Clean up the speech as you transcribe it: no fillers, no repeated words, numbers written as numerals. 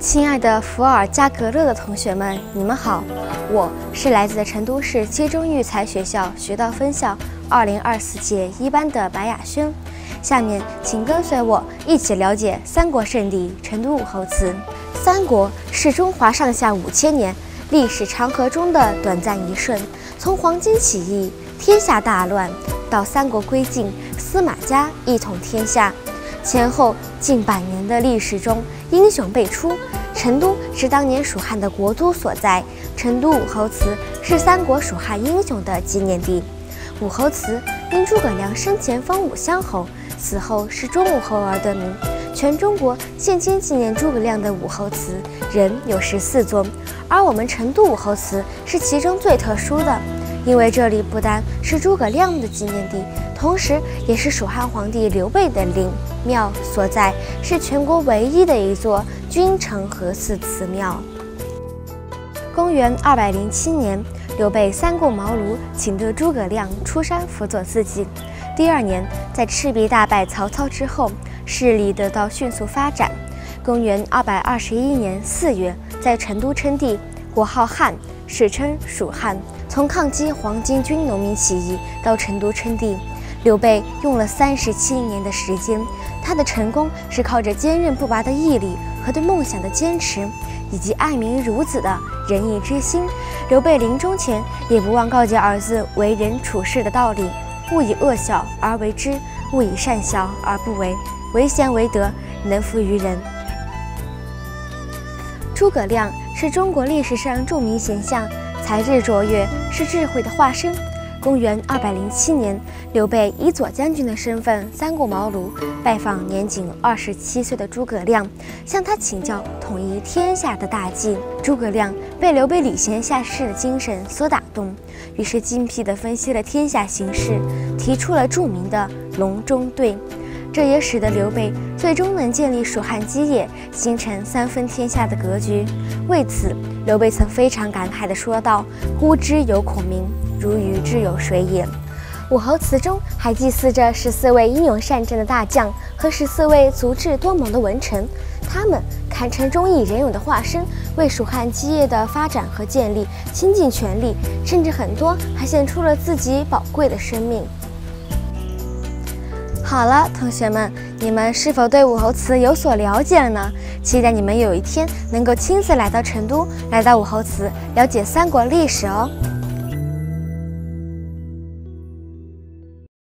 亲爱的伏尔加格勒的同学们，你们好！我是来自成都市七中育才学校学道分校2024届一班的白雅轩。下面，请跟随我一起了解三国圣地成都武侯祠。三国是中华上下5000年历史长河中的短暂一瞬，从黄巾起义、天下大乱到三国归晋、司马家一统天下，前后近100年的历史中，英雄辈出。成都是当年蜀汉的国都所在，成都武侯祠是三国蜀汉英雄的纪念地。武侯祠因诸葛亮生前封武乡侯，死后是中武侯而得名。全中国现今纪念诸葛亮的武侯祠仍有14座，而我们成都武侯祠是其中最特殊的，因为这里不单是诸葛亮的纪念地，同时也是蜀汉皇帝刘备的陵庙所在，是全国唯一的一座君臣合祀祠庙。公元207年，刘备3顾茅庐，请得诸葛亮出山辅佐自己。第2年，在赤壁大败曹操之后，势力得到迅速发展。公元221年4月，在成都称帝，国号汉，史称蜀汉。从抗击黄巾军农民起义到成都称帝，刘备用了37年的时间。他的成功是靠着坚韧不拔的毅力和对梦想的坚持，以及爱民如子的仁义之心。刘备临终前也不忘告诫儿子为人处事的道理：勿以恶小而为之，勿以善小而不为，为贤为德，能服于人。诸葛亮是中国历史上著名贤相，才智卓越，是智慧的化身。公元207年，刘备以左将军的身份3顾茅庐，拜访年仅27岁的诸葛亮，向他请教统一天下的大计。诸葛亮被刘备礼贤下士的精神所打动，于是精辟地分析了天下形势，提出了著名的隆中对。这也使得刘备最终能建立蜀汉基业，形成3分天下的格局。为此，刘备曾非常感慨地说道：“呼之有孔明，如鱼之有水也。”武侯祠中还祭祀着14位英勇善战的大将和14位足智多谋的文臣，他们堪称忠义仁勇的化身，为蜀汉基业的发展和建立倾尽全力，甚至很多还献出了自己宝贵的生命。好了，同学们，你们是否对武侯祠有所了解了呢？期待你们有一天能够亲自来到成都，来到武侯祠，了解三国历史哦。